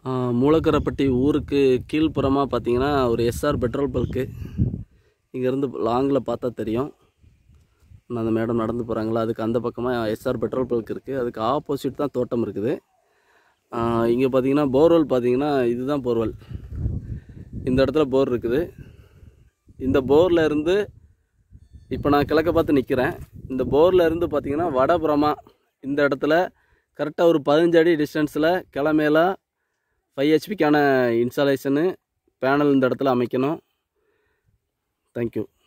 மூலக்கரப்பட்டி ஊருக்கு கீழ்ப்புறமாக பார்த்தீங்கன்னா ஒரு எஸ்ஆர் பெட்ரோல் பல்க்கு இங்கேருந்து லாங்கில் பார்த்தா தெரியும். அந்த மேடம் நடந்து போகிறாங்களா, அதுக்கு அந்த பக்கமாக எஸ்ஆர் பெட்ரோல் பல்க் இருக்குது. அதுக்கு ஆப்போசிட் தான் தோட்டம் இருக்குது. இங்கே பார்த்தீங்கன்னா போர்வெல் பார்த்தீங்கன்னா இதுதான் போர்வெல். இந்த இடத்துல போர் இருக்குது. இந்த போரில் இருந்து இப்போ நான் கிழக்க பார்த்து நிற்கிறேன். இந்த போரில் இருந்து பார்த்தீங்கன்னா வடபுறமாக இந்த இடத்துல கரெக்டாக ஒரு 15 அடி டிஸ்டன்ஸில் கிளமையில 5 ஹெச்பிக்கான இன்ஸ்டாலேஷனு பேனல் இந்த இடத்துல அமைக்கணும். தேங்க்யூ.